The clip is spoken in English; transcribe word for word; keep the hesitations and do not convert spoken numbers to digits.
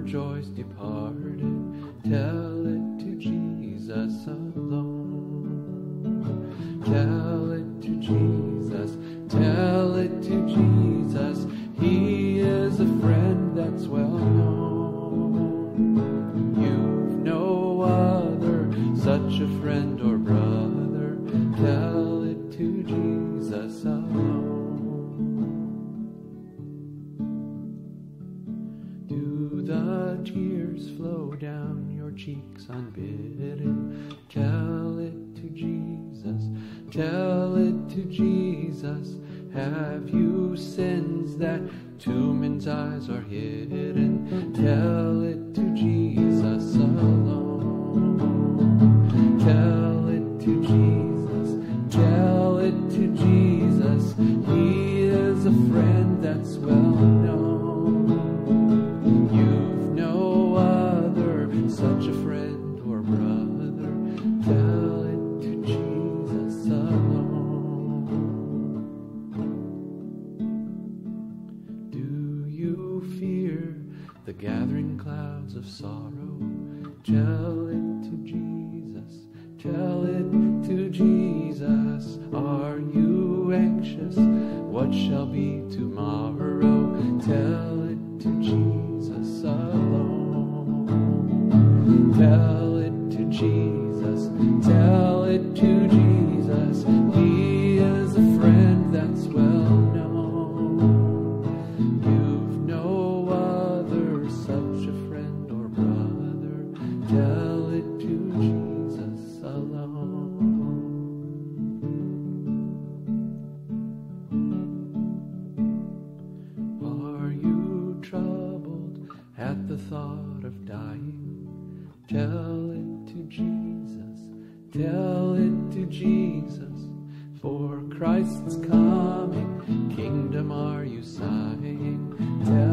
joys departed, tell it to Jesus alone. Tell it to Jesus, tell it to Jesus, He is a friend that's well known. You've no other, such a friend or brother, tell it to Jesus alone. Do the tears flow down your cheeks unbidden? Tell it to Jesus, tell it to Jesus. Have you sins that to men's eyes are hidden? Tell it to Jesus alone. Tell it to Jesus, tell it to Jesus. He is a friend that's well known. You've no other, such a friend or brother, tell it to Jesus alone. Do you fear the gathering clouds of sorrow? Tell it to Jesus, tell it to Jesus. Are you anxious? What shall be tomorrow? Tell it to Jesus alone. Tell it to Jesus, tell it to Jesus. He is a friend that's well known. You've no other, such a friend or brother, tell it to Jesus alone. Are you troubled at the thought of dying? Tell it to Jesus, tell it to Jesus. For Christ's coming kingdom are you sighing? Tell